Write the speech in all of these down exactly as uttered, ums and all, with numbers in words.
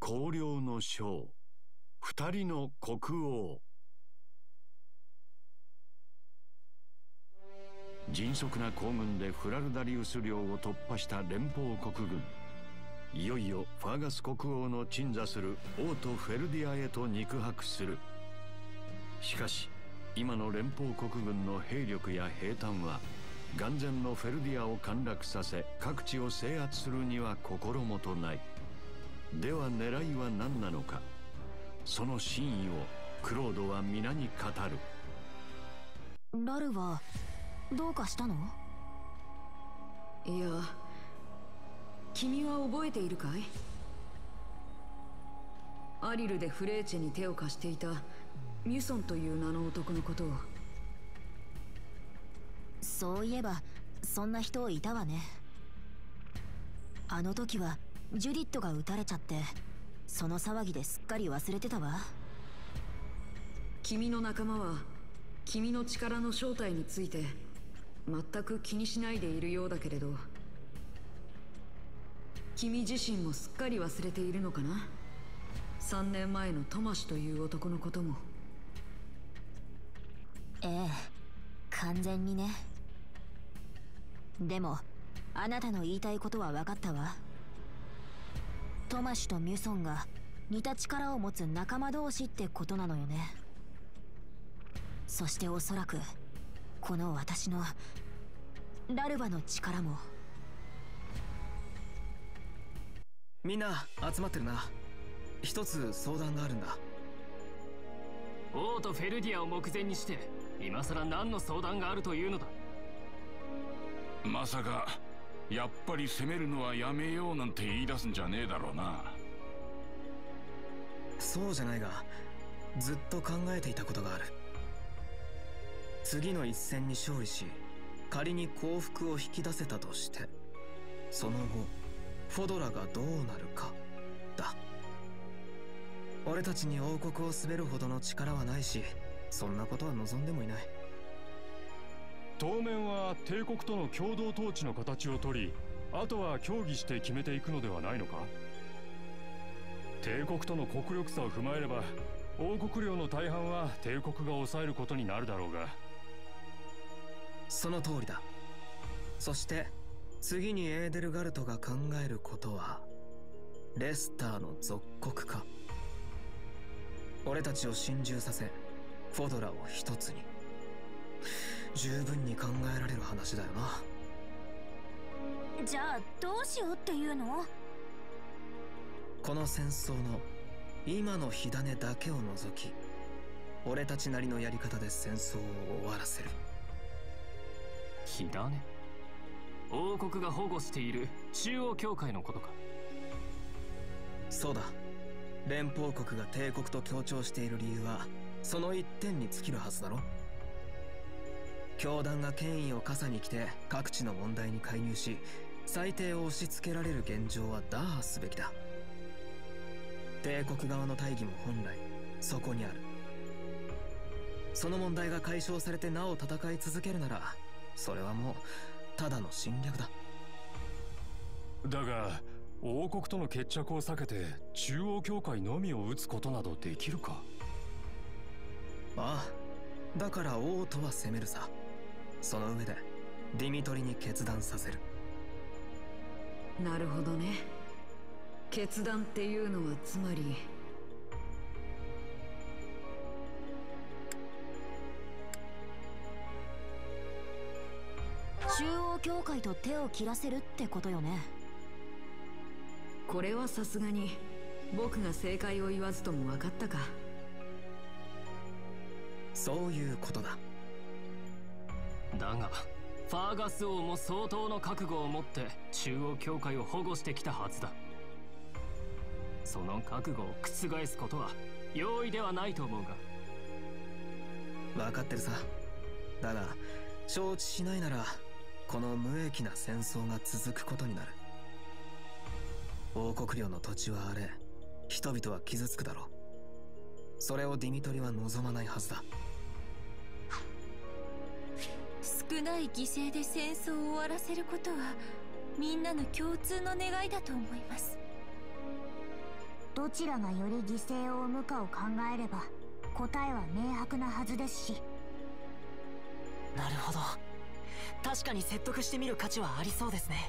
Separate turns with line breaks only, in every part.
荒涼の章、二人の国王。迅速な行軍でフラルダリウス領を突破した連邦国軍。いよいよファーガス国王の鎮座する王都フェルディアへと肉薄する。しかし今の連邦国軍の兵力や兵隊は眼前のフェルディアを陥落させ各地を制圧するには心もとない。では狙いは何なのか。その真意をクロードは皆に語る。
ラルはどうかしたの？
いや、君は覚えているかい？アリルでフレーチェに手を貸していたミュソンという名の男のことを。
そういえばそんな人いたわね。あの時はジュディットが撃たれちゃってその騒ぎですっかり忘れてたわ。
君の仲間は君の力の正体について全く気にしないでいるようだけれど、君自身もすっかり忘れているのかな。さんねんまえのトマシという男のことも。
ええ、完全にね。でもあなたの言いたいことは分かったわ。トマシとミュソンが似た力を持つ仲間同士ってことなのよね。そしておそらくこの私のラルバの力も。
みんな集まってるな。一つ相談があるんだ。
王とフェルディアを目前にして今さら何の相談があるというのだ。
まさかやっぱり攻めるのはやめようなんて言い出すんじゃねえだろうな。
そうじゃないが、ずっと考えていたことがある。次の一戦に勝利し仮に降伏を引き出せたとして、その後フォドラがどうなるかだ。俺たちに王国を統べるほどの力はないし、そんなことは望んでもいない。
当面は帝国との共同統治の形をとり、あとは協議して決めていくのではないのか。帝国との国力差を踏まえれば王国領の大半は帝国が抑えることになるだろうが。
その通りだ。そして次にエーデルガルトが考えることはレスターの属国化。俺たちを心中させフォドラを一つに。十分に考えられる話だよな。
じゃあどうしようっていうの？
この戦争の今の火種だけを除き、俺たちなりのやり方で戦争を終わらせる。
火種？王国が保護している中央教会のことか。
そうだ。連邦国が帝国と協調している理由はその一点に尽きるはずだろ。教団が権威を傘に来て各地の問題に介入し裁定を押し付けられる現状は打破すべきだ。帝国側の大義も本来そこにある。その問題が解消されてなお戦い続けるなら、それはもうただの侵略だ。
だが王国との決着を避けて中央教会のみを撃つことなどできるか。
ああ、だから王とは攻めるさ。その上でディミトリに決断させる。
なるほどね。決断っていうのはつまり。
中央教会と手を切らせるってことよね。
これはさすがに僕が正解を言わずとも分かったか。
そういうことだ。
だがファーガス王も相当の覚悟を持って中央教会を保護してきたはずだ。その覚悟を覆すことは容易ではないと思うが。
分かってるさ。だが承知しないならこの無益な戦争が続くことになる。王国領の土地は荒れ、人々は傷つくだろう。それをディミトリは望まないはずだ。
少ない犠牲で戦争を終わらせることはみんなの共通の願いだと思います。
どちらがより犠牲を生むかを考えれば答えは明白なはずですし。
なるほど、確かに説得してみる価値はありそうですね。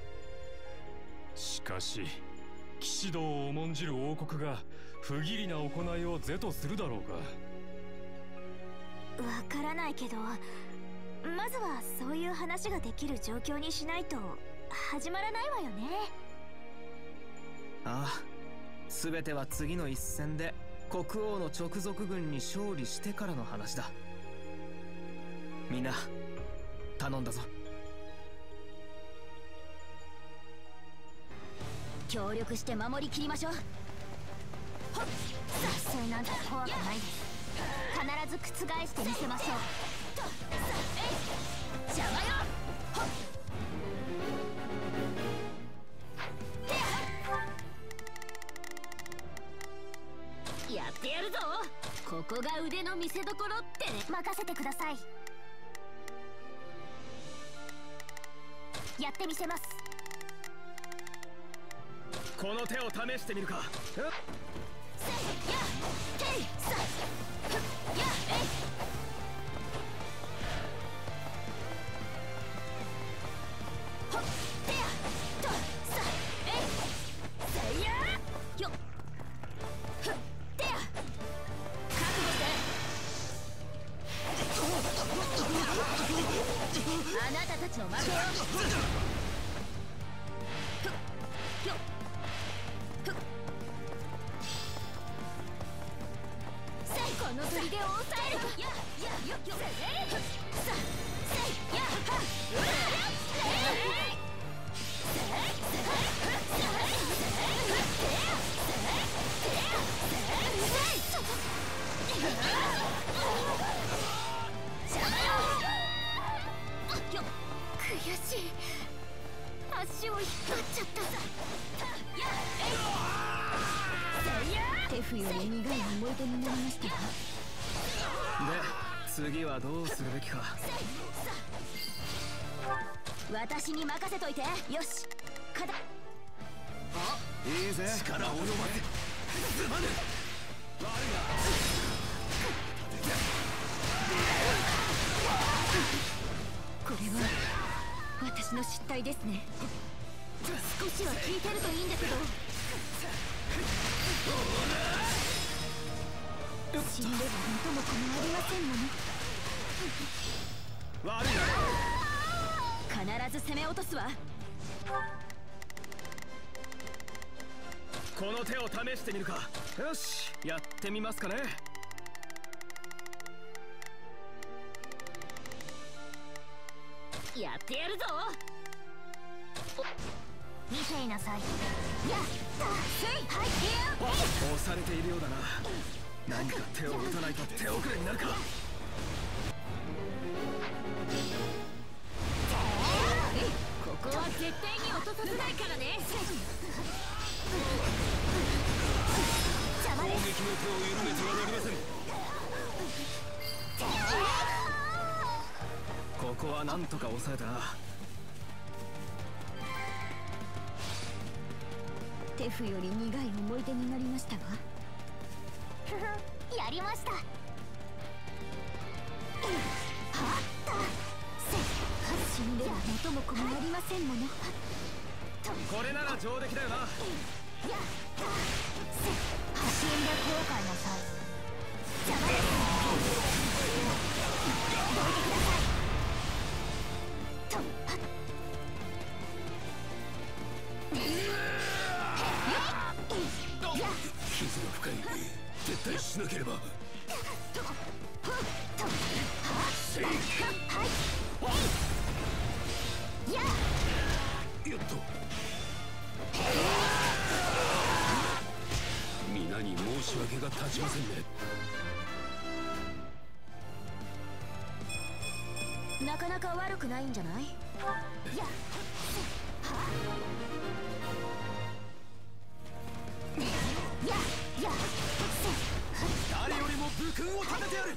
しかし騎士道を重んじる王国が不義理な行いを是とするだろうか。
わからないけど、まずはそういう話ができる状況にしないと始まらないわよね。
ああ、全ては次の一戦で国王の直属軍に勝利してからの話だ。みんな頼んだぞ。
協力して守りきりましょう。
失勢なんて怖くないです。必ず覆してみせましょう。
邪魔よ。やってやるぞ。ここが腕の見せ所ってね。
任せてください。やってみせます。
この手を試してみるか。
せやけいさやえいほってやとさえいせやよふってや覚悟してあなたたちの負けよ。ふよふこの砦を抑える。ややよよせさせやはうらせせ悔しい。足を引っ張っちゃったさ。テフより苦い思い出になりましたよ。
で、次はどうするべきか。
私に任せといて。よし、課題。
いいぜ、力を及ばせ。すまぬ。
これは私の失態ですね。少しは聞いてるといいんだけど。死んでは元も子もありませんもの。
悪い
な。必ず攻め落とすわ。
この手を試してみるか。よし、やってみますかね。
やってやるぞ。
見ていなさい。
やったせいはい
押されているようだな。何か手を打たないと手遅れになるか。
ここは絶対に落とさせないからね。
攻撃の手を緩めてはなりません。ここはなんとか抑えたな。
テフより苦い思い出になりましたわ。
ふふ、やりました。はったせ
死んでは元も子もありませんもの。
これなら上出来だよな。
やったせ死んで後悔なさい。邪魔です。どいてください。とはっ
傷が深い。絶対しなければ。
とふっとはっはいえいや
よっと。皆に申し訳が立ちませんね。
なかなか悪くないんじゃない？
ややや
誰よりも武勲を立ててやる。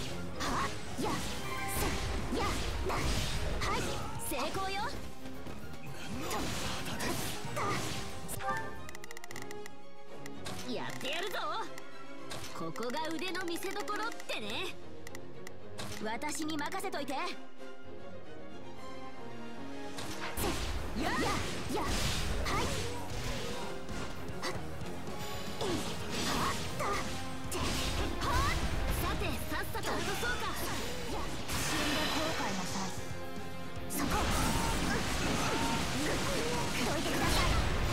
はやせやなはい
成功よ。 やってやるぞ。ここが腕の見せ所ってね。私に任せといて。やややはいさてさっさと落とそうか。死んで後悔なさい。そこどいてください。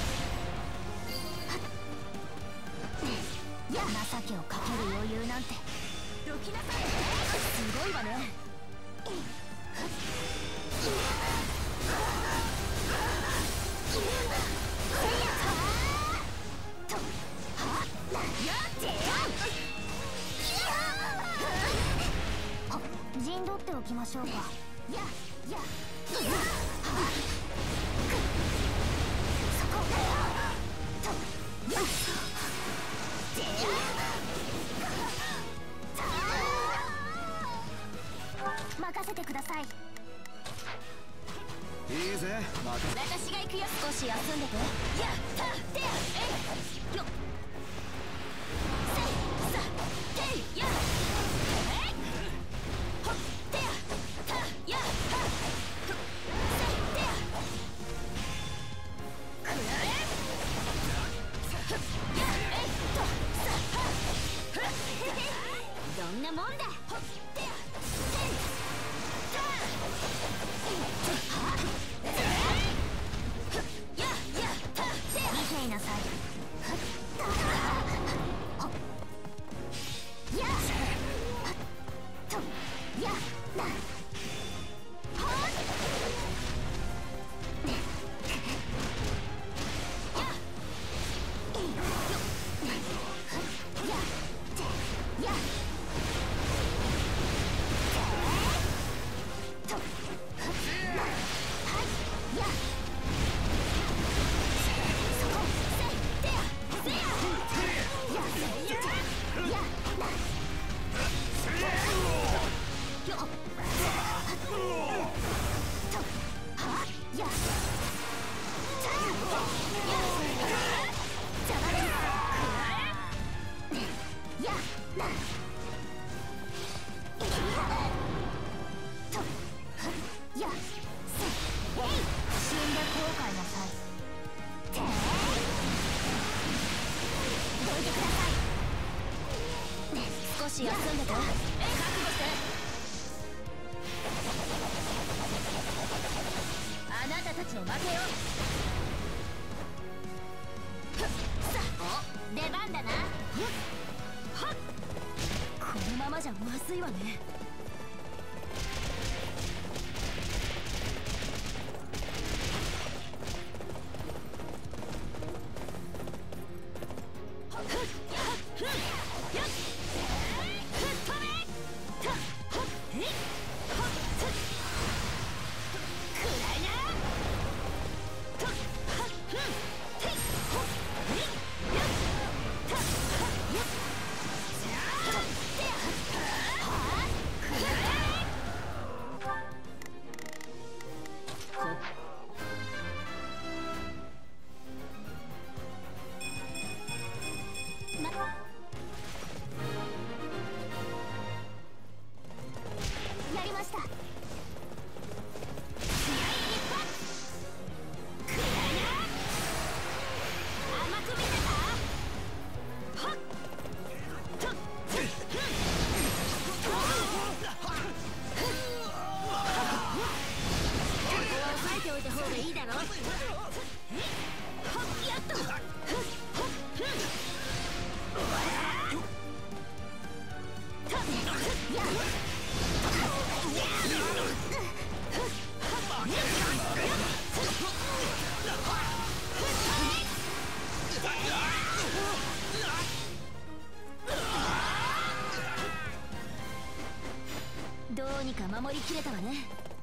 や情けをかける余裕なんて。どきなさい。すごいわね。陣取っておきましょうか。ややそこ任せてください。い
いぜ、
私が行くよ。少し休んでて。やったてえよせさてやえほてやたやはせてやくらえやえっとさはどんなもんだ。ほてやてたはややたて見ていなさい。やとやなは少し休んでて。覚悟して。あなたたちの負けよ。さあ出番だな。はっこのままじゃまずいわね。やりました。おいた方がいいだろ。やっとどうにか守りきれたわね。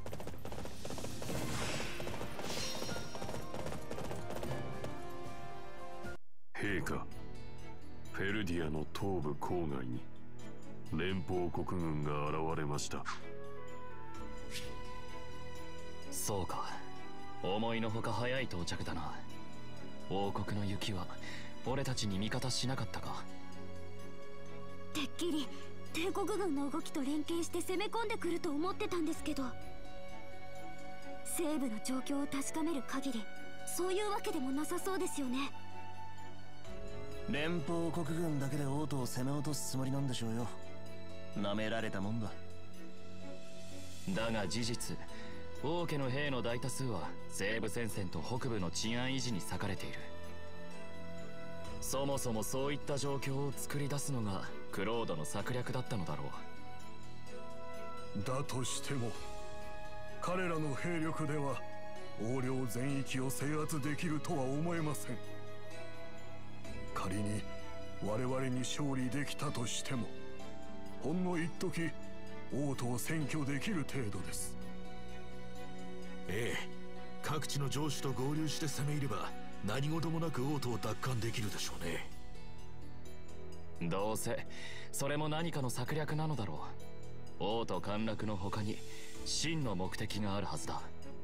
陛下、フェルディアの東部郊外に連邦国軍が現れました。
そうか、 思いのほか早い到着だな。王国の雪は俺たちに味方しなかったか。
てっきり帝国軍の動きと連携して攻め込んでくると思ってたんですけど、西部の状況を確かめる限りそういうわけでもなさそうですよね。
連邦国軍だけで王都を攻め落とすつもりなんでしょうよ。なめられたもんだ。
だが事実、王家の兵の大多数は西部戦線と北部の治安維持に割かれている。そもそもそういった状況を作り出すのがクロードの策略だったのだろ
う。だとしても彼らの兵力では王領全域を制圧できるとは思えません。仮に我々に勝利できたとしても、ほんの一時王都を占拠できる程度です。
ええ、各地の城主と合流して攻め入れば何事もなく王都を奪還できるでしょうね。
どうせそれも何かの策略なのだろう。王都陥落の他に真の目的があるはずだ。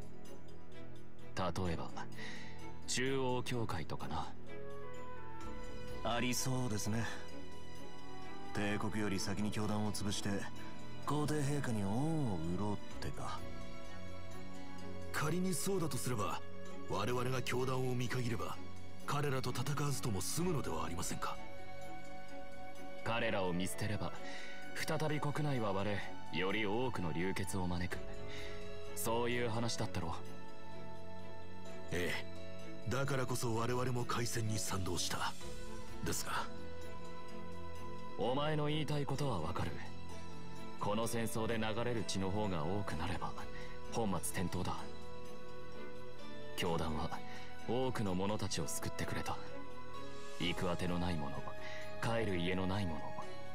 例えば中央教会とかな。
ありそうですね。帝国より先に教団を潰して皇帝陛下に恩を売ろうってか。
仮にそうだとすれば、我々が教団を見限れば彼らと戦わずとも済むのではありませんか。
彼らを見捨てれば再び国内は割れ、より多くの流血を招く、そういう話だったろう。
ええ、だからこそ我々も開戦に賛同した。ですが
お前の言いたいことはわかる。この戦争で流れる血の方が多くなれば本末転倒だ。教団は多くの者たちを救ってくれた。行く当てのない者、帰る家のない者、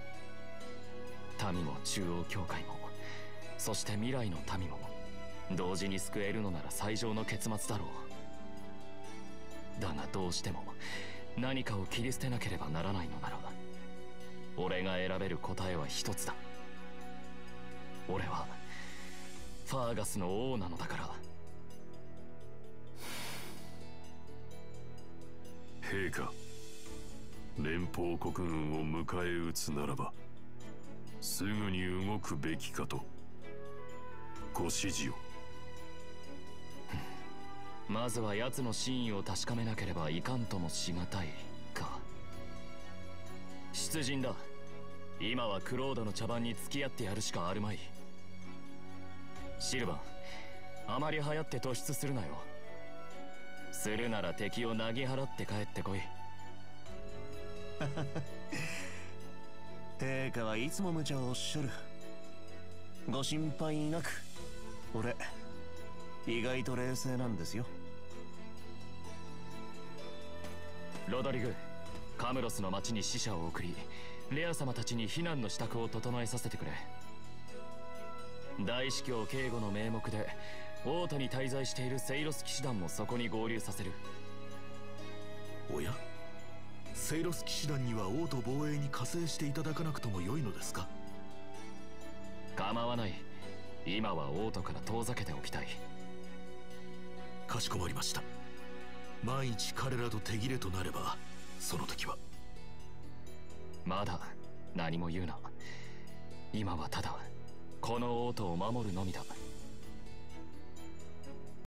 民も中央教会も、そして未来の民も同時に救えるのなら最上の結末だろう。だがどうしても何かを切り捨てなければならないのなら、俺が選べる答えは一つだ。俺はファーガスの王なのだから。
陛下、連邦国軍を迎え撃つならばすぐに動くべきかとご指示を。
まずは奴の真意を確かめなければいかんともしがたいか。出陣だ。今はクロードの茶番に付き合ってやるしかあるまい。シルバン、あまり流行って突出するなよ。するなら敵をなぎ払って帰ってこい。
陛下はいつも無茶をおっしゃる。ご心配なく。俺意外と冷静なんですよ。
ロドリグ、カムロスの町に使者を送り、レア様たちに避難の支度を整えさせてくれ。大司教警護の名目で王都に滞在しているセイロス騎士団もそこに合流させる。
おや、セイロス騎士団には王都防衛に加勢していただかなくとも良いのですか。
構わない。今は王都から遠ざけておきたい。
かしこまりました。万一彼らと手切れとなればその時は。
まだ何も言うな。今はただこの王都を守るのみだ。